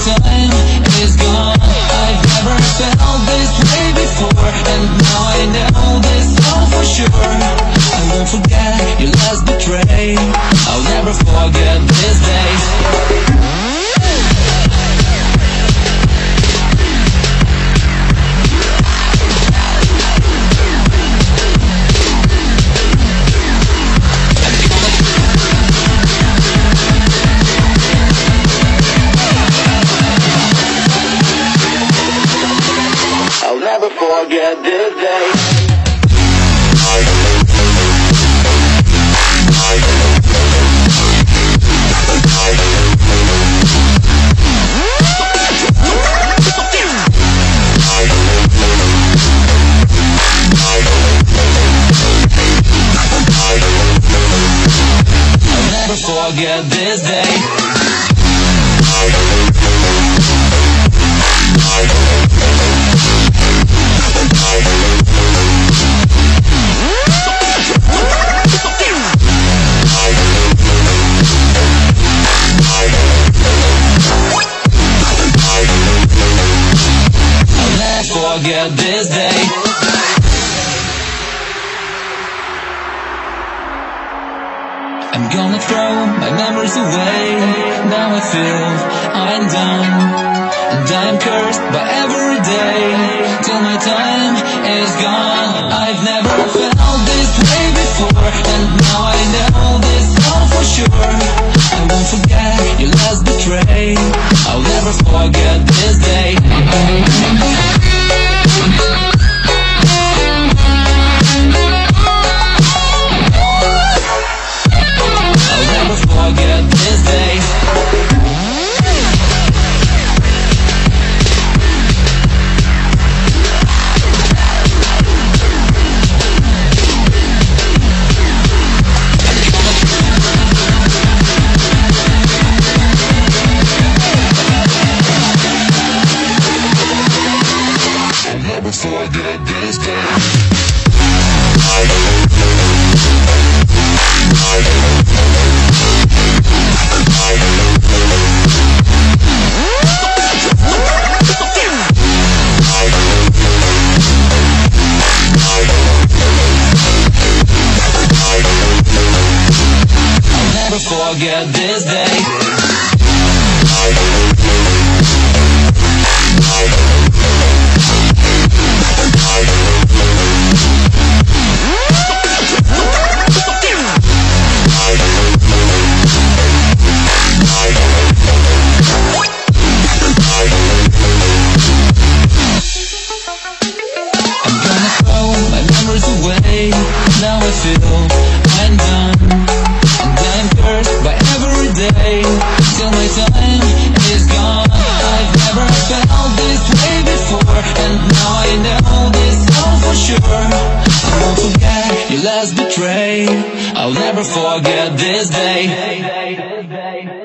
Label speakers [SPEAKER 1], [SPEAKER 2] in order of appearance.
[SPEAKER 1] time is gone. I've never felt this way before, and now I know this all for sure. I won't forget your last betray. I'll never forget this day. Never forget this day. I'll never forget this day. Forget this day. I'm gonna throw my memories away. Now I feel I'm done, and I'm cursed by every day till my time is gone. I've never felt this way before, and now I know this all for sure. I won't forget your last betray. I'll never forget this day. Forget this day. I'll never forget this day. Forget this day. I'm gonna throw my memories away. Now I feel I'm done, by every day till my time is gone. I've never felt this way before, and now I know this all for sure. I won't forget your last betray. I'll never forget this day.